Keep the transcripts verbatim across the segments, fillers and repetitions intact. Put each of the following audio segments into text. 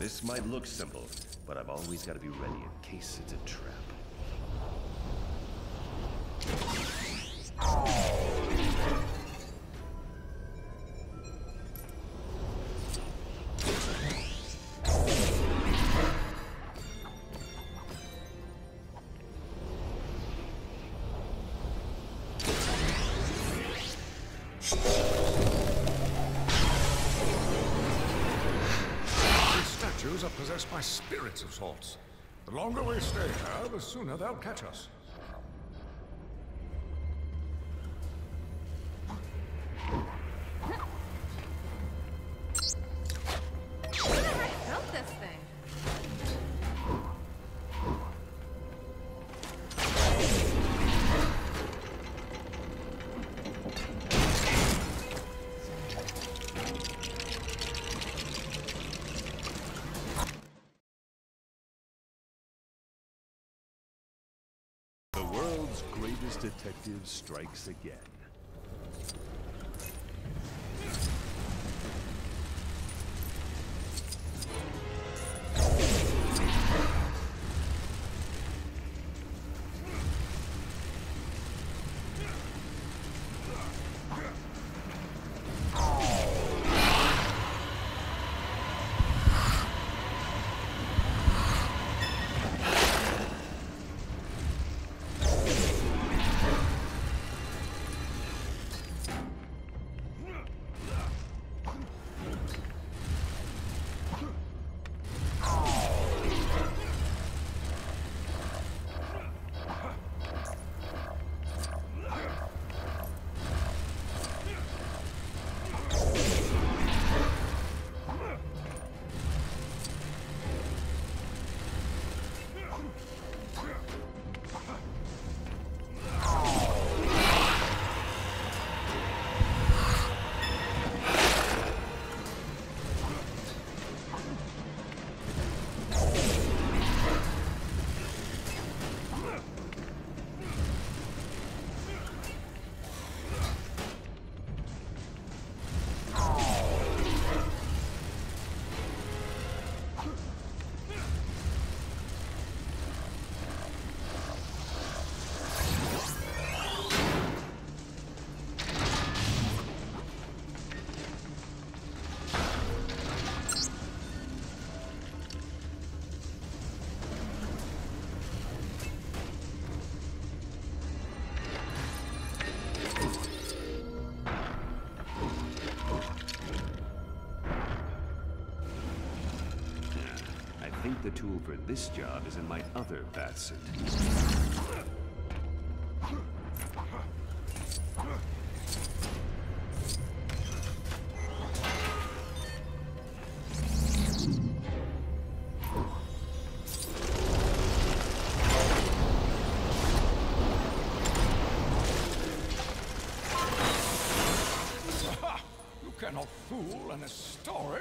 This might look simple, but I've always got to be ready in case it's a trap. Are possessed by spirits of sorts. The longer we stay here, the sooner they'll catch us. Who the heck built this thing? The world's greatest detective strikes again. I think the tool for this job is in my other batsuit. You cannot fool in a story.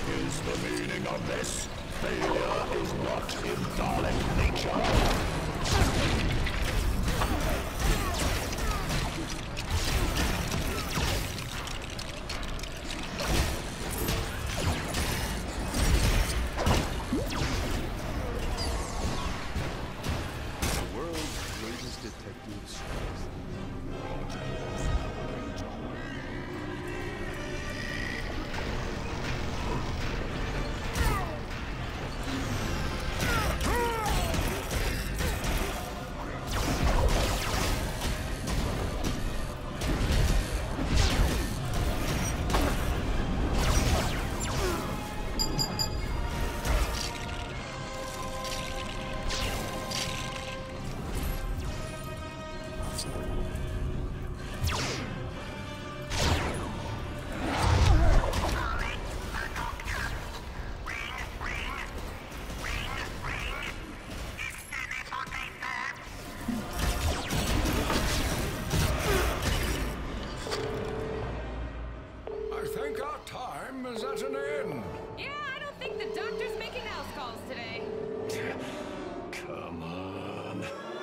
is the meaning of this? Failure is not in Dalek nature. The world's greatest detectives. I think our time is at an end. Yeah, I don't think the doctor's making house calls today. Come on.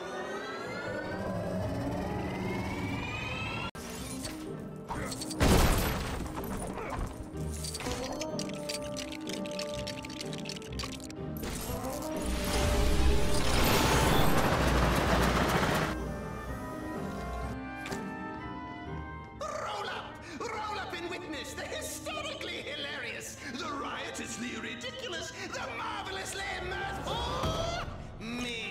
Roll up! Roll up and witness the hysterically hilarious, the riotously ridiculous, the marvelously mirthful... me.